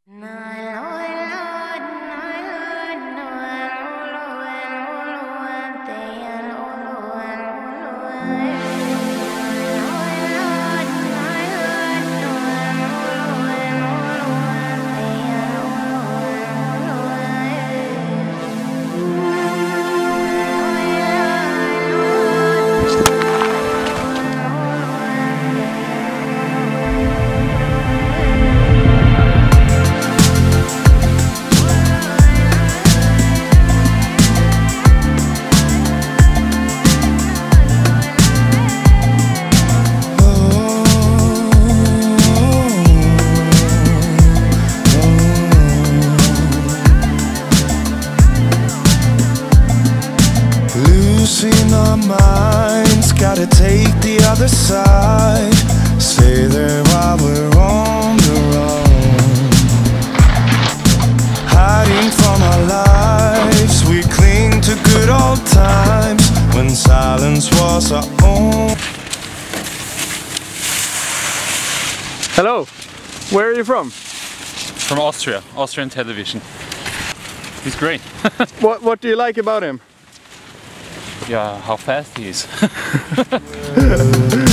Losing our minds, gotta take the other side. Stay there while we're on the run. Hiding from our lives, we cling to good old times when silence was our own. Hello, where are you from? From Austria, Austrian television. He's great. What do you like about him? Yeah, how fast he is.